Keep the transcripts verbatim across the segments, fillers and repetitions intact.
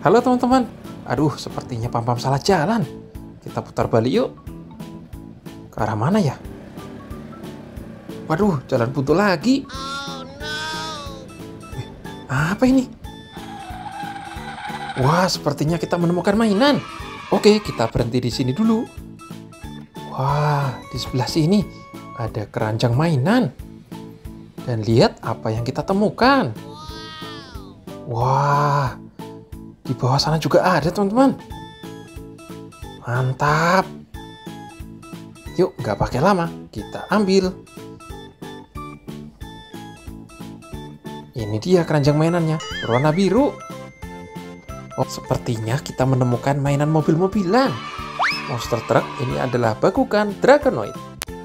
Halo teman-teman. Aduh, sepertinya Pam-Pam salah jalan. Kita putar balik yuk. Ke arah mana ya? Waduh, jalan buntu lagi. Eh, apa ini? Wah, sepertinya kita menemukan mainan. Oke, kita berhenti di sini dulu. Wah, di sebelah sini ada keranjang mainan. Dan lihat apa yang kita temukan. Wah, di bawah sana juga ada teman-teman. Mantap. Yuk, nggak pakai lama, kita ambil. Ini dia keranjang mainannya, berwarna biru. Oh, sepertinya kita menemukan mainan mobil-mobilan. Monster Truck ini adalah Bakugan Dragonoid.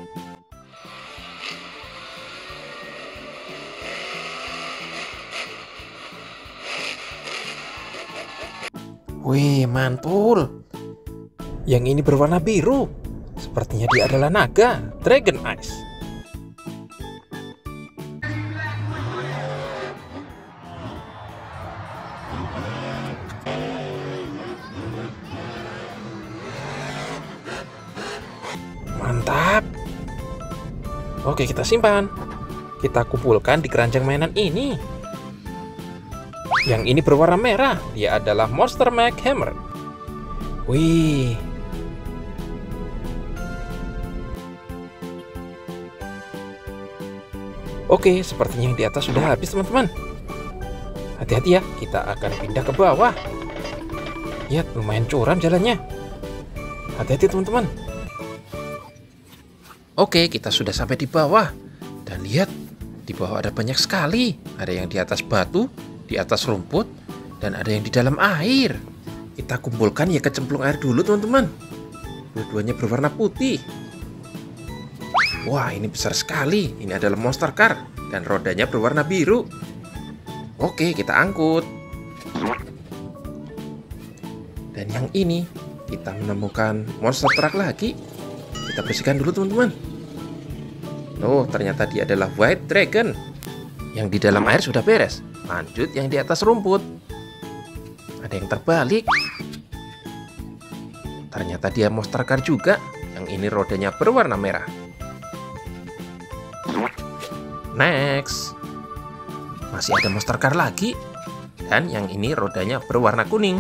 Wih, mantul. Yang ini berwarna biru. Sepertinya dia adalah naga, Dragon Eyes. Mantap. Oke, kita simpan. Kita kumpulkan di keranjang mainan ini. Yang ini berwarna merah. Dia adalah Monster Mac Hammer. Wih. Oke, sepertinya yang di atas sudah habis teman-teman. Hati-hati ya, kita akan pindah ke bawah. Lihat, lumayan curam jalannya. Hati-hati teman-teman. Oke, kita sudah sampai di bawah. Dan lihat, di bawah ada banyak sekali. Ada yang di atas batu, di atas rumput, dan ada yang di dalam air. Kita kumpulkan ya kecemplung air dulu teman-teman. Dua-duanya berwarna putih. Wah, ini besar sekali. Ini adalah monster car dan rodanya berwarna biru. Oke, kita angkut. Dan yang ini kita menemukan monster truck lagi. Kita bersihkan dulu teman-teman. Oh, ternyata dia adalah White Dragon. Yang di dalam air sudah beres. Lanjut yang di atas rumput. Ada yang terbalik. Ternyata dia monster car juga. Yang ini rodanya berwarna merah. Next. Masih ada monster car lagi. Dan yang ini rodanya berwarna kuning.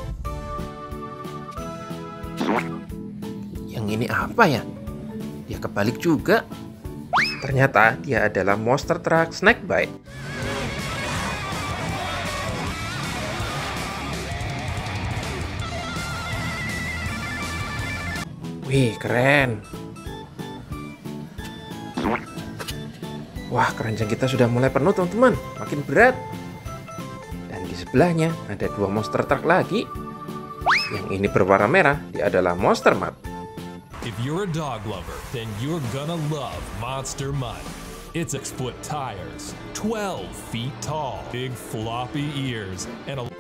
Yang ini apa ya? Dia kebalik juga. Ternyata dia adalah monster truck Snakebite. Wih, keren. Wah, keranjang kita sudah mulai penuh teman-teman. Makin berat. Dan di sebelahnya ada dua monster truck lagi. Yang ini berwarna merah. Dia adalah Monster Mud. If you're a dog lover, then you're gonna love Monster Mud. Its six-foot tires, twelve feet tall, big floppy ears, and a...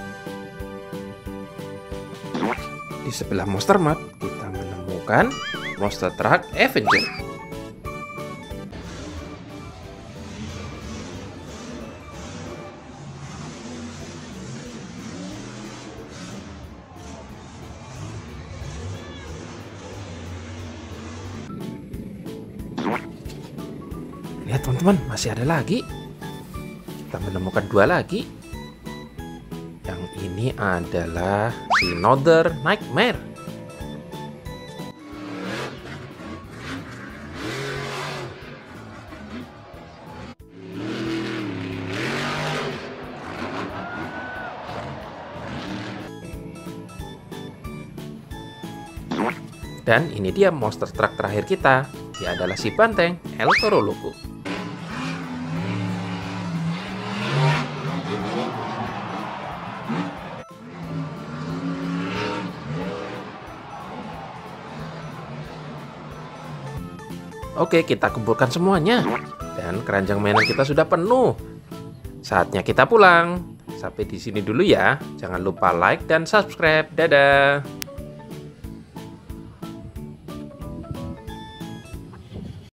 Di sebelah Monster Mud kita menemukan Monster Truck Avenger. Lihat teman-teman, masih ada lagi. Kita menemukan dua lagi. Yang ini adalah si Another Nightmare. Dan ini dia monster truck terakhir kita. Dia adalah si banteng El Toro Loco. Oke, kita kumpulkan semuanya. Dan keranjang mainan kita sudah penuh. Saatnya kita pulang. Sampai di sini dulu ya. Jangan lupa like dan subscribe. Dadah.